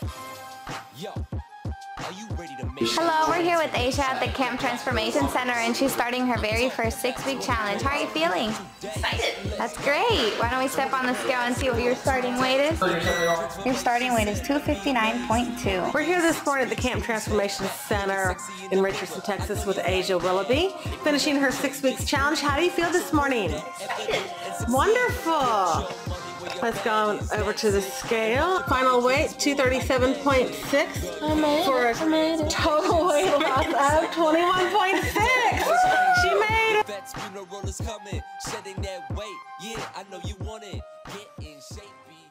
Hello, we're here with Asia at the Camp Transformation Center, and she's starting her very first 6-week challenge. How are you feeling? Excited. That's great. Why don't we step on the scale and see what your starting weight is? Your starting weight is 259.2. We're here this morning at the Camp Transformation Center in Richardson, Texas with Asia Willaby, finishing her 6 weeks challenge. How do you feel this morning? Excited. Wonderful. Let's go over to the scale. Final weight, 237.6 for a total weight loss of 21.6. She made it. Shedding that weight. Yeah, I know you want it. Get in shape.